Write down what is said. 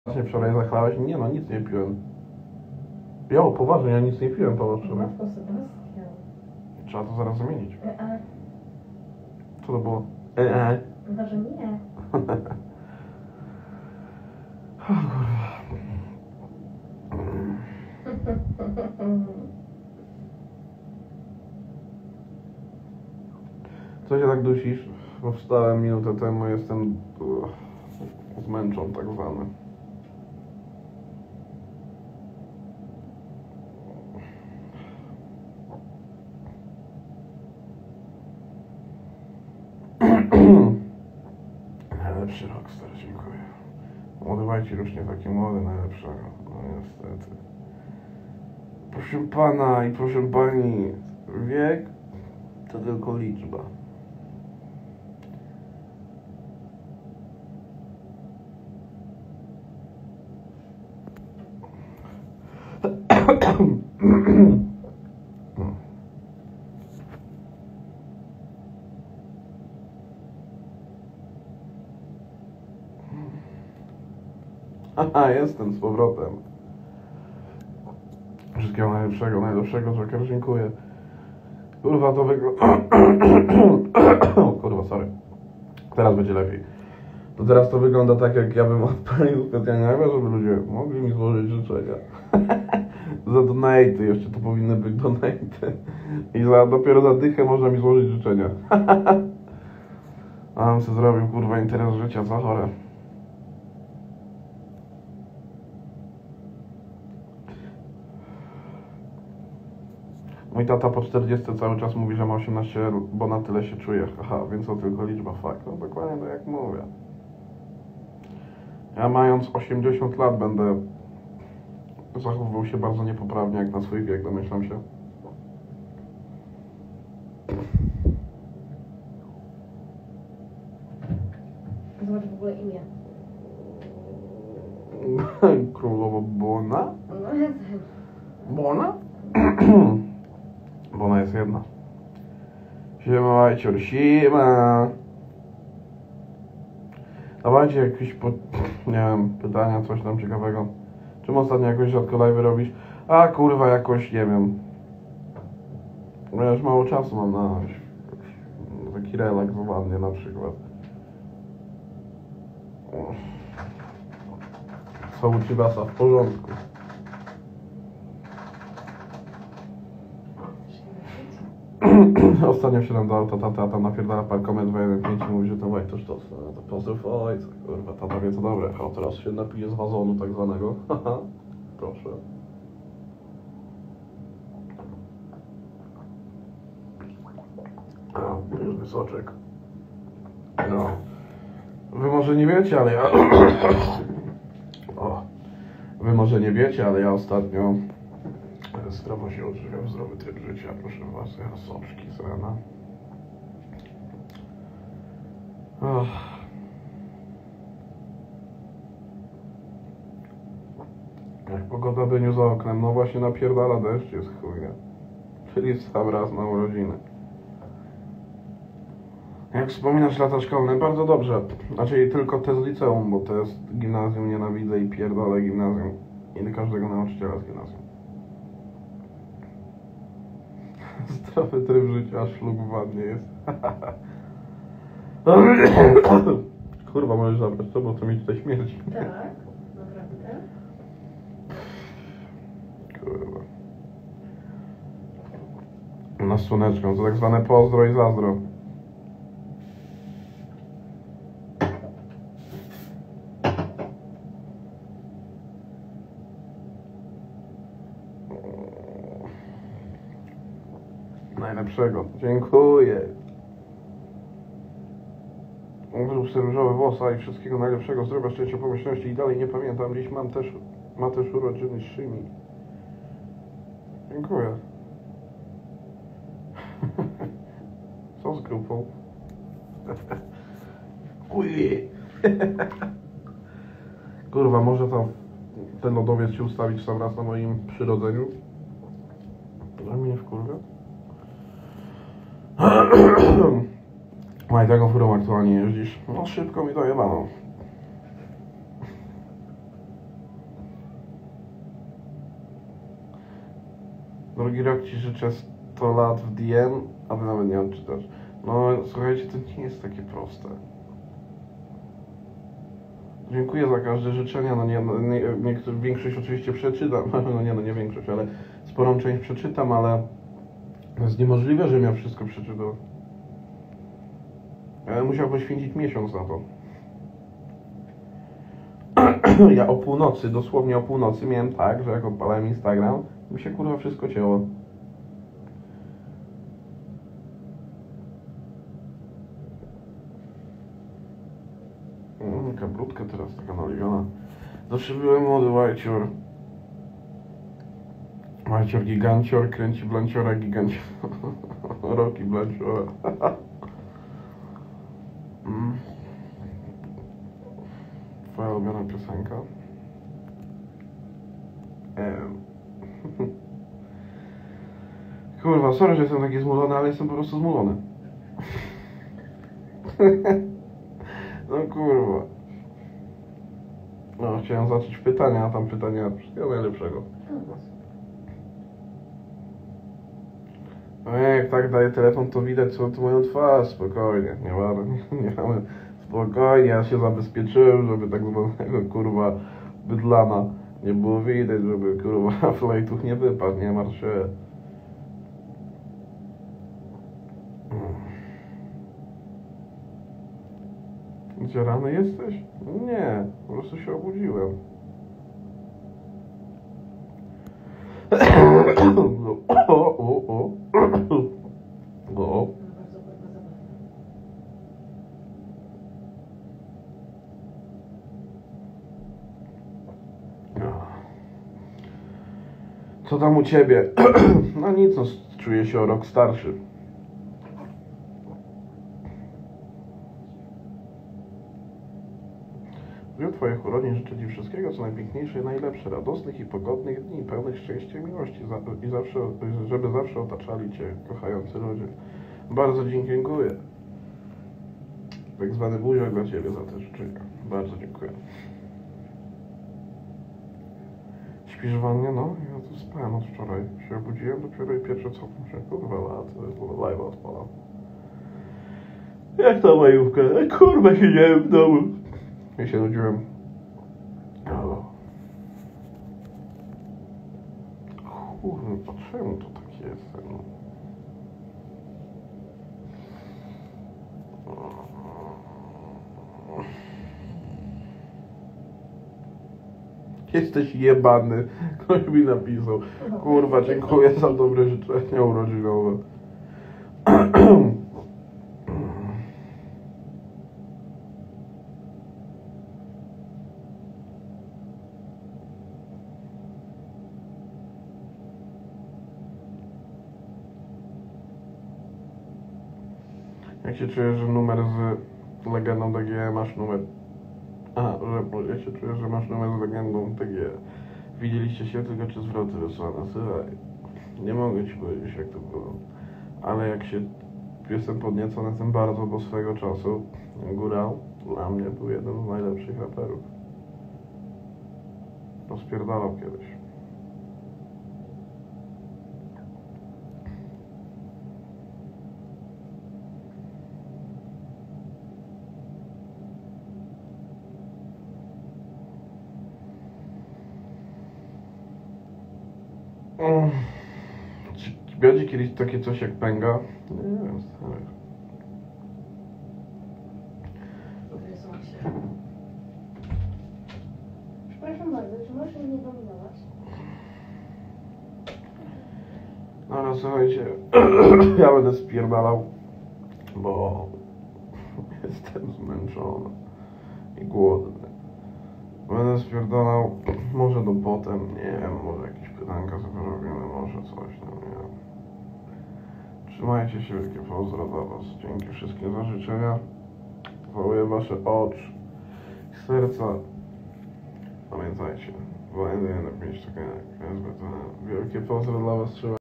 Właśnie wczoraj zachlałeś? Nie no, nic nie piłem. Jo, poważnie, ja nic nie piłem wczoraj. Matko Sebastian. Trzeba to zaraz zmienić. E. Co to było? Chyba, że nie. O kurwa. Co się tak dusisz? Bo wstałem minutę temu, jestem zmęczony tak zwany. Najlepszy rockstar, dziękuję. Młodywajcie już nie taki młody, najlepszego. No niestety. Proszę pana i proszę pani, wiek to tylko liczba. Haha, jestem z powrotem. Wszystkiego najlepszego, Joker, dziękuję. Kurwa, to wygląda... Kurwa, sorry. Teraz będzie lepiej. To teraz to wygląda tak, jak ja bym odpalił specjalnie, żeby ludzie mogli mi złożyć życzenia. Za donaty, jeszcze to powinny być donaty. I dopiero za dychę można mi złożyć życzenia. A bym sobie zrobił, kurwa, interes życia, co chore. Mój tata po 40 cały czas mówi, że ma 18, bo na tyle się czuje. Aha, więc to tylko liczba, fakt. No dokładnie tak jak mówię. Ja mając 80 lat będę zachowywał się bardzo niepoprawnie jak na swój wiek, domyślam się. Zobacz w ogóle imię. Królowo Bona? No jest. Bona? Bona jest jedna. Siema, Majcior, siema. Dawajcie jakieś, nie wiem, pytania, coś tam ciekawego. Czym ostatnio jakoś rzadko live robisz? A kurwa, jakoś, nie wiem. Ja już mało czasu mam na taki relaks ładnie na przykład. Co u Ciebie w porządku? Ostatnio wsiadam do auta, tata tam napierdala parkomet 215 i mówi, że to Wojtusz to pozdrów ojca, kurwa, tata wie co dobre, a teraz się napije z wazonu tak zwanego, haha, proszę. A, już wysoczek. No. Wy może nie wiecie, ale ja... O. Wy może nie wiecie, ale ja ostatnio zdrowo się odżywiam, zdrowy tryb życia, proszę was, ja soczki z rana. Oh. Jak pogoda dyniu za oknem, no właśnie napierdala deszcz, jest chujnie. Czyli sam raz na urodziny. Jak wspominasz lata szkolne, bardzo dobrze. Znaczy tylko te z liceum, bo te z gimnazjum nienawidzę i pierdolę gimnazjum. I każdego nauczyciela z gimnazjum. Zdrowy tryb życia, szlug ładnie jest. Kurwa, możesz zabrać to, bo to mi tutaj śmierci. Tak, naprawdę. Kurwa. Na słoneczką, to tak zwane pozdro i zazdro. Najlepszego. Dziękuję. Zrób sobie różowe włosa i wszystkiego najlepszego, zdrowia, szczęścia, pomyślności i dalej nie pamiętam. Dziś ma też urodziny Szymi. Dziękuję. Co z grupą? Uj. Kurwa, może ten lodowiec się ustawić sam raz na moim przyrodzeniu? To mnie nie wkurwia. Maj, jaką furą aktualnie jeździsz? No szybko mi dojebano. Drugi rok ci życzę 100 lat w DM, a ty nawet nie odczytasz. No słuchajcie, to nie jest takie proste. Dziękuję za każde życzenia, większość oczywiście przeczytam, nie większość, ale sporą część przeczytam, ale to jest niemożliwe, żebym ja wszystko przeczytał. Ja musiał poświęcić miesiąc na to. Ja o północy, dosłownie o północy miałem tak, że jak odpalałem Instagram, mi się kurwa wszystko cięło. Jaka brudka teraz taka naliwiona. Zawsze byłem młody łajcior. Łajcior gigancior, kręci blanciora gigancior. Roki blanciora. Twoja ulubiona piosenka? Kurwa, sorry, że jestem taki zmulony, ale jestem po prostu zmulony. No kurwa. No, chciałem zacząć pytania, a tam pytania wszystkiego najlepszego. No jak tak daję telefon, to widać co tu moją twarz, spokojnie, nie mamy, spokojnie, ja się zabezpieczyłem, żeby tak zwanego kurwa bydlana nie było widać, żeby kurwa flejtuch nie wypadł, nie martw się. Gdzie rany jesteś? Nie, po prostu się obudziłem. O. Co tam u ciebie? No nic, no, czuję się o rok starszy. W dniu Twoich urodzin życzę Ci wszystkiego, co najpiękniejsze i najlepsze, radosnych i pogodnych dni, pełnych szczęścia i miłości, żeby zawsze otaczali Cię kochający ludzie. Bardzo Ci dziękuję. Tak zwany buziak dla Ciebie za te życzenia. Bardzo dziękuję. Śpisz w wannie? No, ja tu spałem od wczoraj. Się obudziłem dopiero i pierwsze co muszę, kurwa, live'a odpalam. Jak ta majówka? Kurwa, siedziałem w domu. Ja się nudziłem. Kurwa, czemu to tak jest? No? Jesteś jebany. Ktoś mi napisał. Kurwa, dziękuję za dobre życzenia urodzinowe. Jak się czujesz, że numer z legendą DG masz numer... ja się czuję, że masz numer z legendą DG. Widzieliście się tylko czy zwroty wysłane? Słuchaj, nie mogę Ci powiedzieć jak to było. Ale jak się... Jestem podniecony tym bardzo, bo swego czasu Góral dla mnie był jeden z najlepszych raperów. Rozpierdalał kiedyś. Czy będzie kiedyś takie coś jak pęga? Nie wiem, stary. Przepraszam bardzo, czy możesz mnie dominować? No ale słuchajcie, ja będę spierdalał, bo jestem zmęczony i głodny. Będę spierdalał, może do potem, nie wiem, może jakieś pytanka sobie robimy, może coś, no nie wiem. Trzymajcie się, wielkie pozdro dla Was. Dzięki wszystkim za życzenia. Całuję Wasze oczy i serca. Pamiętajcie, wojenny na 5 wielkie pozdro dla Was, trzymajcie.